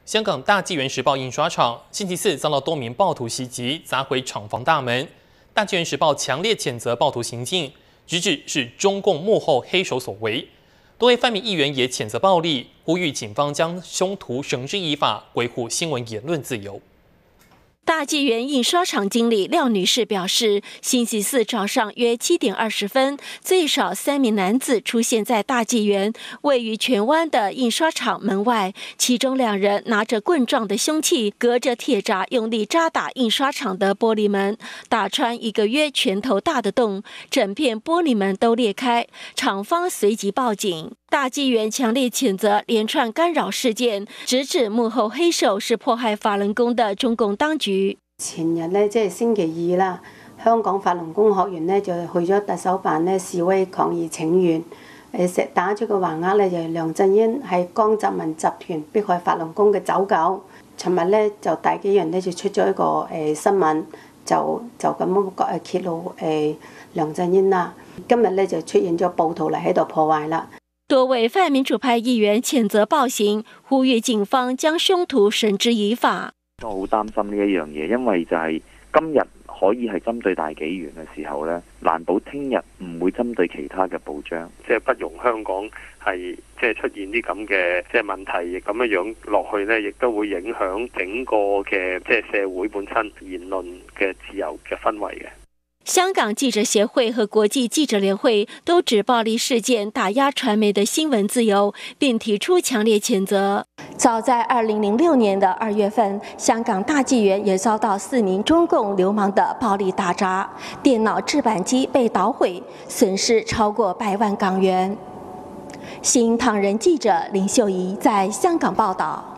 香港大纪元时报印刷厂星期四遭到多名暴徒袭击，砸毁厂房大门。大纪元时报强烈谴责暴徒行径，直指是中共幕后黑手所为。多位泛民议员也谴责暴力，呼吁警方将凶徒绳之以法，维护新闻言论自由。 大纪元印刷厂经理廖女士表示，星期四早上约7点20分，最少3名男子出现在大纪元位于荃湾的印刷厂门外，其中2人拿着棍状的凶器，隔着铁闸用力扎打印刷厂的玻璃门，打穿一个约拳头大的洞，整片玻璃门都裂开。厂方随即报警。大纪元强烈谴责连串干扰事件，直指幕後黑手是迫害法輪功的中共當局。 前日呢，即係星期2啦，香港法輪功學員呢就去咗特首辦呢示威抗議請願，打咗個橫額呢，就係梁振英係江澤民集團迫害法輪功嘅走狗。尋日呢，就大紀元呢就出咗一個新聞，就咁樣揭露梁振英啦。今日呢，就出現咗暴徒嚟喺度破壞啦。 多位泛民主派議員譴責暴行，呼籲警方將兇徒繩之以法。 我好擔心呢一樣嘢，因為就係今日可以係針對大紀元嘅時候咧，難保聽日唔會針對其他嘅報章， 即係不容香港係即係出現啲咁嘅即係問題，亦咁樣落去咧，亦都會影響整個嘅即係社會本身言論嘅自由嘅氛圍嘅。 香港記者協會和國際記者聯會都指暴力事件打壓傳媒的新聞自由，並提出強烈譴責。早在2006年的2月份，香港大紀元也遭到4名中共流氓的暴力打砸，電腦製版機被搗毀，損失超過100萬港元。新唐人記者林秀儀在香港報道。